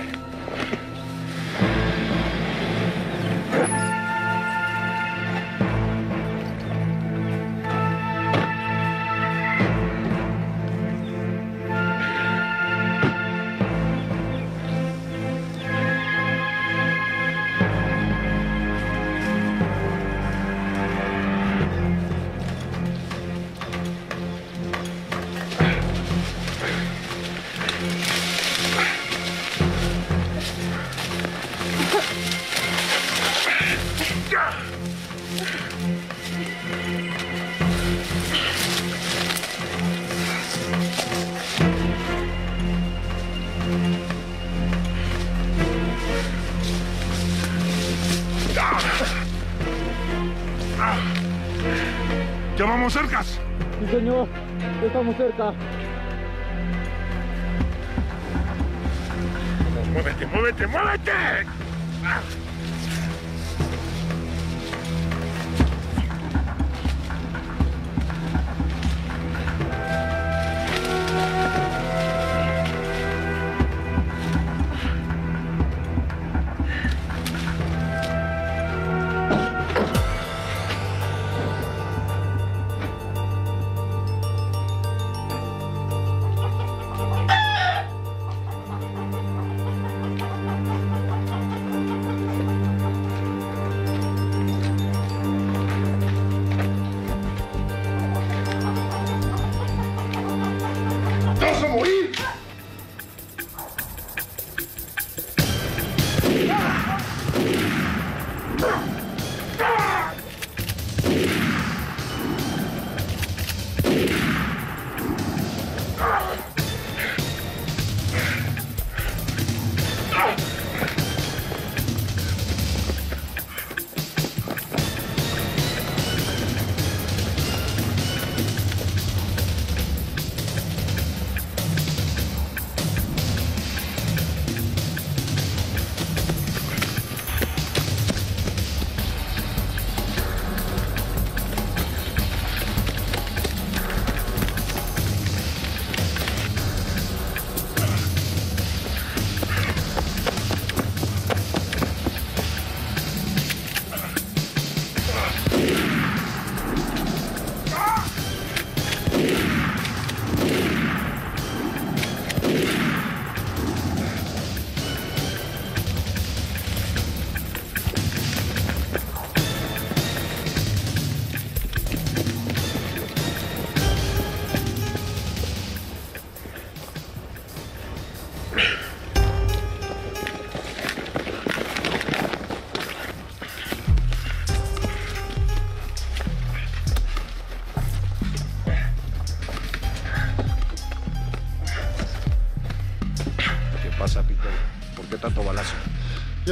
¿Ya vamos cercas? Sí, señor. Ya estamos cerca. ¡Muévete, muévete, muévete! Ah.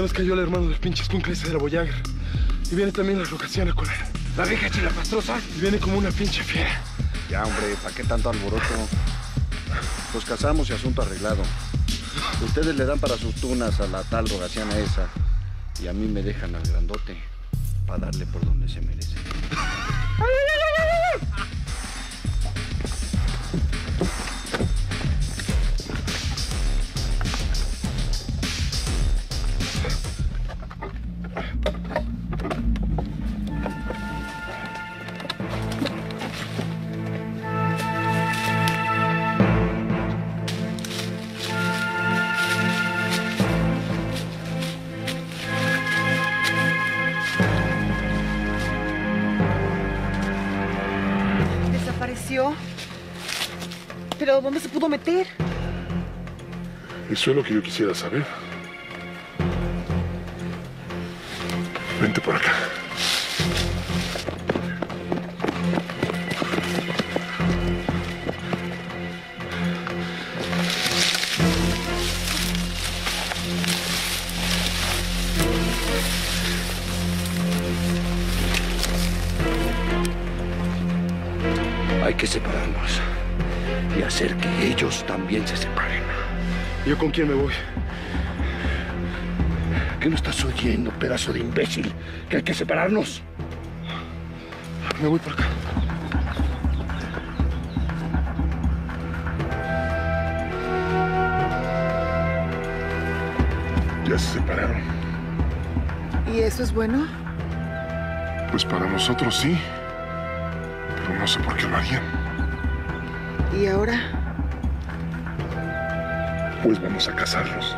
nos cayó el hermano del pinche escuincle ese de la Voyager. Y viene también la Rocasiana con él. La vieja chilapastrosa. Y viene como una pinche fiera. Ya, hombre, ¿para qué tanto alboroto? Nos casamos y asunto arreglado. Ustedes le dan para sus tunas a la tal Rocasiana esa. Y a mí me dejan al grandote para darle por donde se merece. ¿Pero dónde se pudo meter? Eso es lo que yo quisiera saber. Vente por acá. Hay que separarnos y hacer que ellos también se separen. ¿Yo con quién me voy? ¿Qué no estás oyendo, pedazo de imbécil? ¿Que hay que separarnos? Me voy por acá. Ya se separaron. ¿Y eso es bueno? Pues para nosotros sí. Pero no sé por qué lo harían. ¿Y ahora? Pues vamos a casarlos.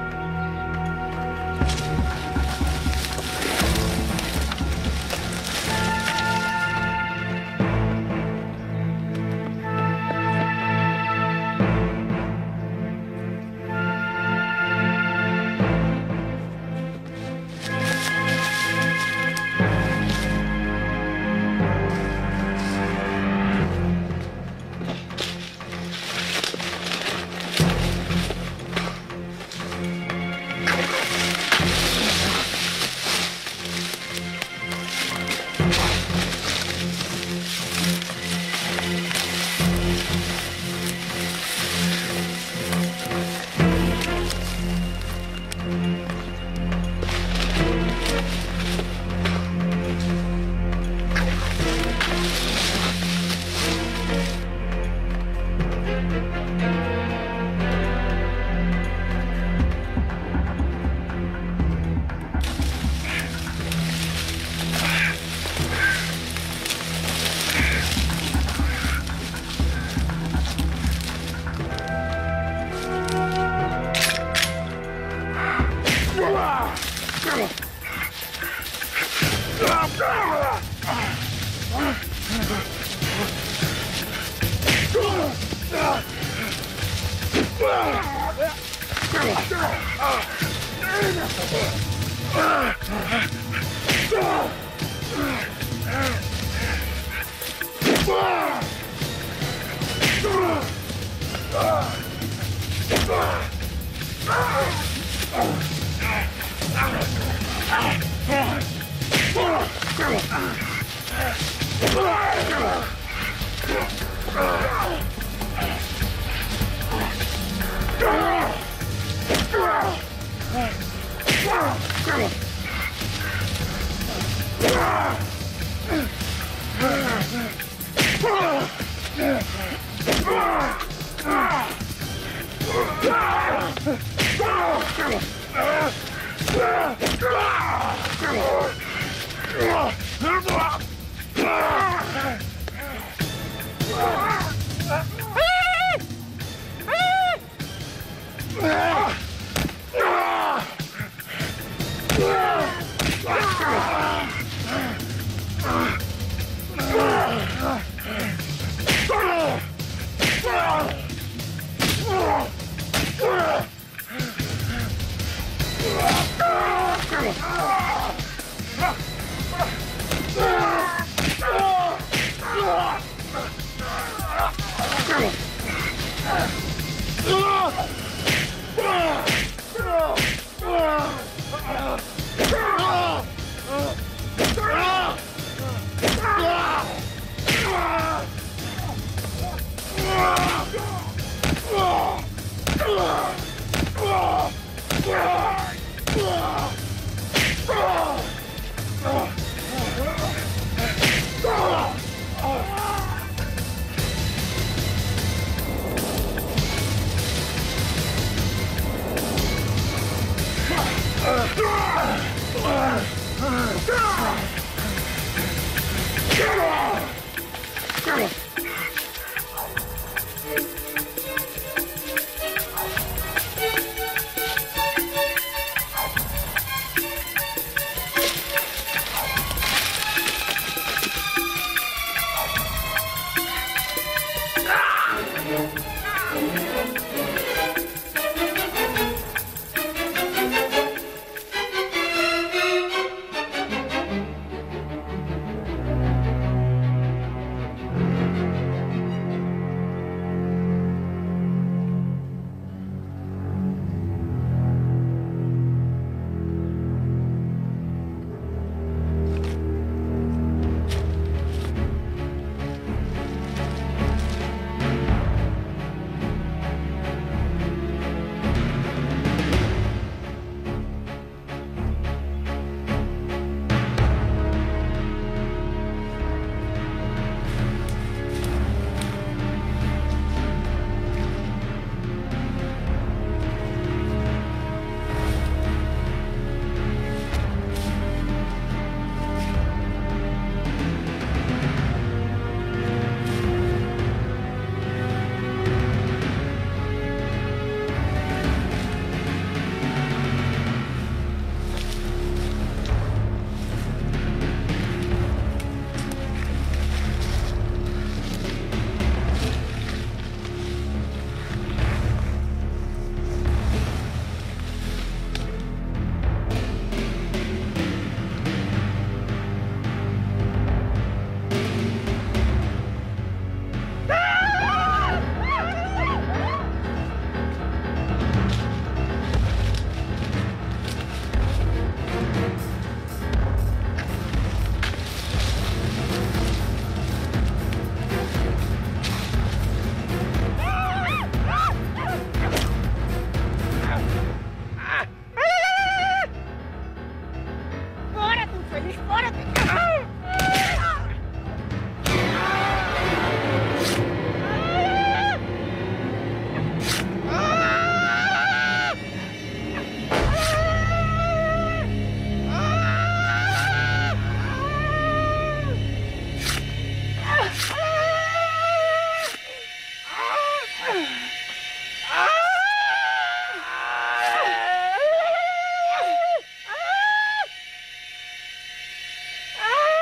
Ah!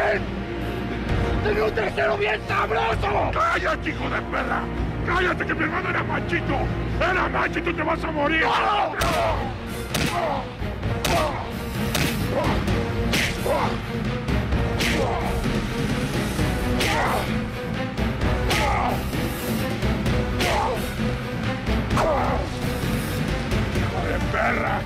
bien! ¡Tenía un trasero bien sabroso! ¡Cállate, hijo de perra! ¡Cállate, que mi hermano era machito! ¡Era macho y tú te vas a morir! ¡No! ¡Hijo de perra!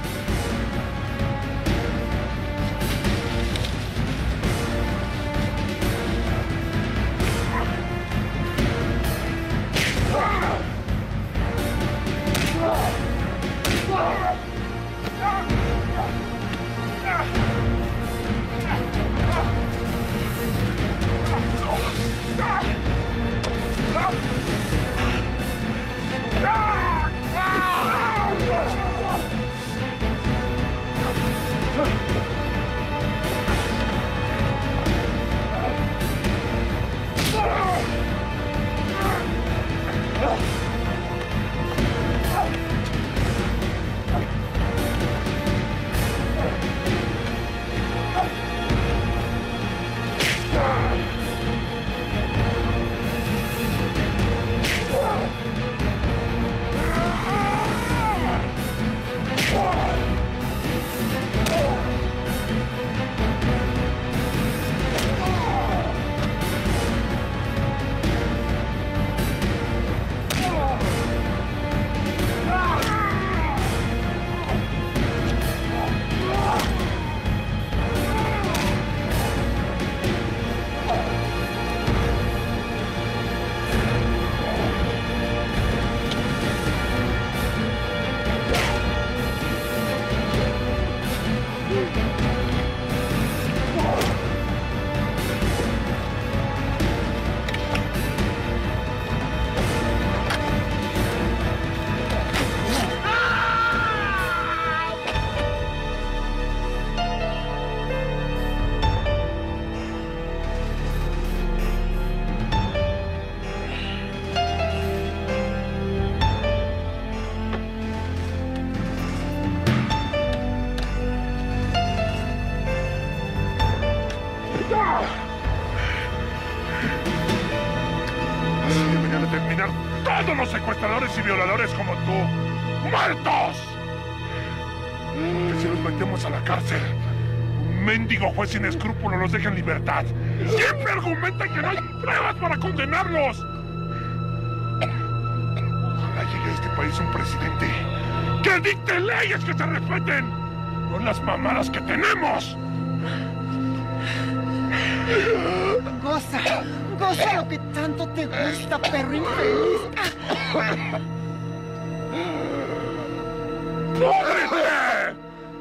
¡Todos los secuestradores y violadores como tú! ¡Muertos! Que si los metemos a la cárcel, un mendigo juez sin escrúpulos los deja en libertad. Siempre argumentan que no hay pruebas para condenarlos. Ojalá llegue a este país un presidente que dicte leyes que se respeten, no las mamadas que tenemos. Goza, goza lo que tanto te gusta, perro infeliz. ¡Púdrete!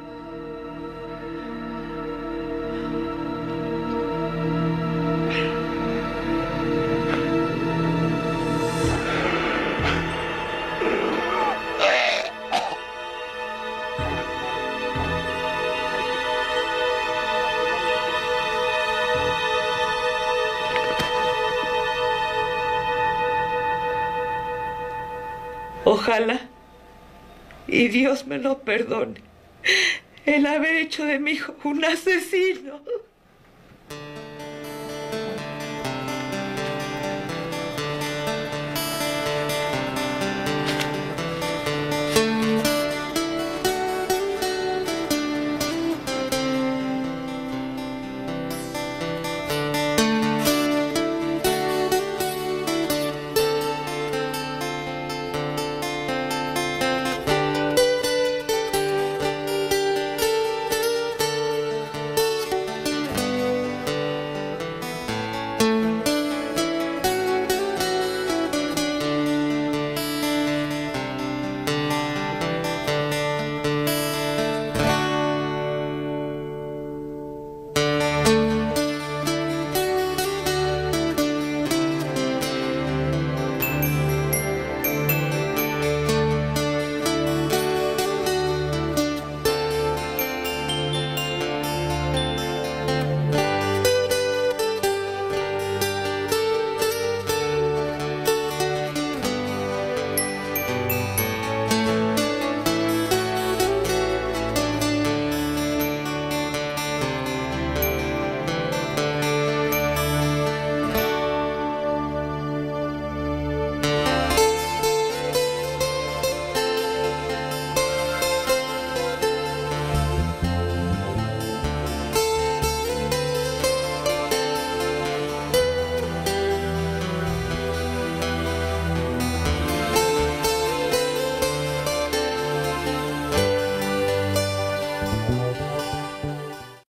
Ojalá, y Dios me lo perdone, el haber hecho de mi hijo un asesino.